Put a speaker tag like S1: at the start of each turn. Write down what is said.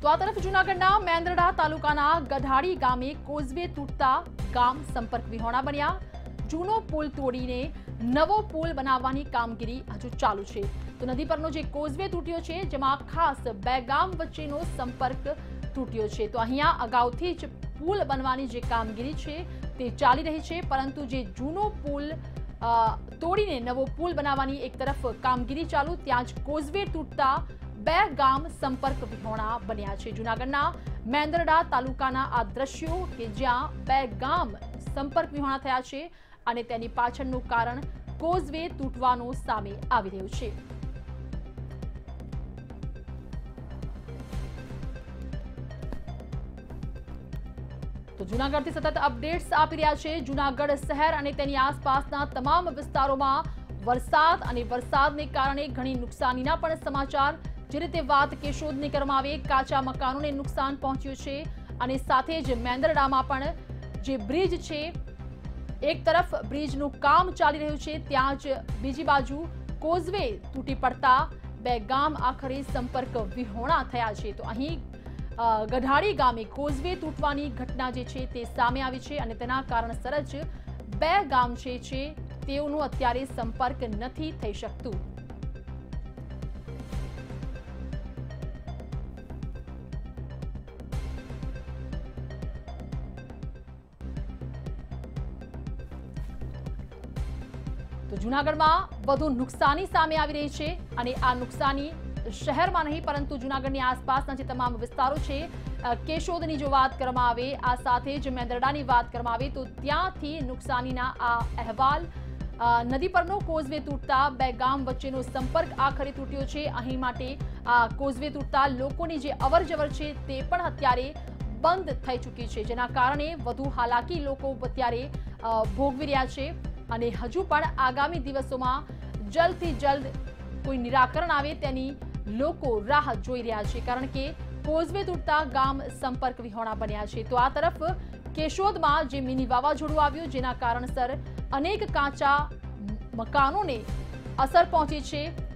S1: તો આ તરફ જૂનાગઢના મેંદરડા તાલુકાના ગઢાડી ગામે કોઝવે તૂટતા ગામ સંપર્ક વિહોણા બન્યા। જૂનો પુલ તોડીને નવો પુલ બનાવવાની કામગીરી હજુ ચાલુ છે। તો નદી પરનો જે કોઝવે તૂટ્યો છે, જેમાં ખાસ બે ગામ વચ્ચેનો સંપર્ક તૂટ્યો છે। તો અહીંયા અગાઉથી જ પુલ બનવાની જે કામગીરી છે તે ચાલી રહી છે, પરંતુ જે જૂનો પુલ તોડીને નવો પુલ બનાવવાની એક તરફ કામગીરી ચાલુ, ત્યાં જ કોઝવે તૂટતા બે ગામ સંપર્ક વિહોણા બન્યા છે। જૂનાગઢના મેંદરડા તાલુકાના આ દ્રશ્યો કે જ્યાં બે ગામ સંપર્ક વિહોણા થયા છે અને તેની પાછળનું કારણ કોઝવે તૂટવાનું સામે આવી રહ્યું છે। તો જૂનાગઢથી સતત અપડેટ્સ આપી રહ્યા છે જૂનાગઢ શહેર અને તેની આસપાસના તમામ વિસ્તારોમાં વરસાદ અને વરસાદને કારણે ઘણી નુકસાનીના પણ સમાચાર। જે રીતે વાત કેશોદની કરવામાં આવે, કાચા મકાનોને નુકસાન પહોંચ્યું છે અને સાથે જ મેંદરડામાં પણ જે બ્રિજ છે, એક તરફ બ્રિજનું કામ ચાલી રહ્યું છે, ત્યાં જ બીજી બાજુ કોઝવે તૂટી પડતા બે ગામ આખરે સંપર્ક વિહોણા થયા છે। તો અહીં ગઢાડી ગામે કોઝવે તૂટવાની ઘટના જે છે તે સામે આવી છે અને તેના કારણસર જ બે ગામ છે તેઓનું અત્યારે સંપર્ક નથી થઈ શકતું। તો જૂનાગઢમાં વધુ નુકસાની સામે આવી રહી છે અને આ નુકસાની શહેરમાં નહીં પરંતુ જૂનાગઢની આસપાસના જે તમામ વિસ્તારો છે, કેશોદની જો વાત કરવામાં આવે, આ સાથે જ મેંદરડાની વાત કરવામાં આવે તો ત્યાંથી નુકસાનીના આ અહેવાલ। નદી પરનો કોઝવે તૂટતા બે ગામ વચ્ચેનો સંપર્ક આખરે તૂટ્યો છે। અહીં માટે આ કોઝવે તૂટતા લોકોની જે અવરજવર છે તે પણ અત્યારે બંધ થઈ ચૂકી છે, જેના કારણે વધુ હાલાકી લોકો અત્યારે ભોગવી રહ્યા છે અને હજુ પણ આગામી દિવસોમાં જલ્દથી જલ્દ કોઈ નિરાકરણ આવે તેની લોકો રાહ જોઈ રહ્યા છે, કારણ કે કોઝવે તૂટતા ગામ સંપર્ક વિહોણા બન્યા છે। તો આ તરફ કેશોદમાં જે મિની વાવાઝોડું આવ્યું, જેના કારણસર અનેક કાચા મકાનોને અસર પહોંચી છે